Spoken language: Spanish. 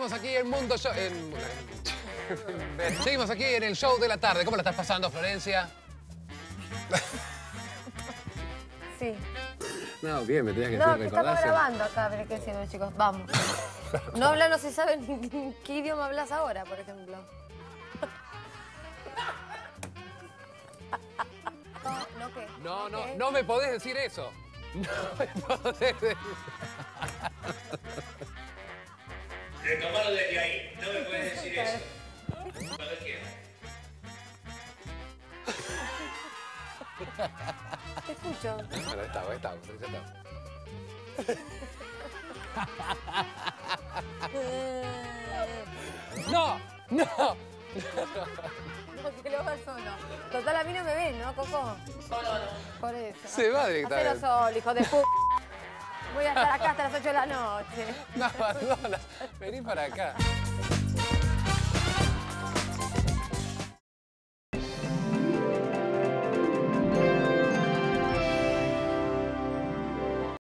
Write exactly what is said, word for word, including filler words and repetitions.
Seguimos aquí en Mundo Show. En... Seguimos aquí en el show de la tarde. ¿Cómo la estás pasando, Florencia? Sí. No, bien, me tenías que No, decir, que estamos recordás. grabando acá, pero hay que decirlo, chicos. Vamos. No habla, no se sabe ni qué idioma hablas ahora, por ejemplo. No, ¿no qué? No, no, ¿Qué? no me podés decir eso. No me podés decir. Retomalo desde ahí. No me puedes decir eso. Cuando quieras. Te escucho. Bueno, estamos, estamos, ya estamos. ¡No! ¡No! No, que lo hagas solo. Total, a mí no me ven, ¿no, Coco? No, no, no. Por eso. Se va directamente. Hacelo solo, hijo de p***. Voy a estar acá hasta las ocho de la noche. No abandonas. Vení para acá.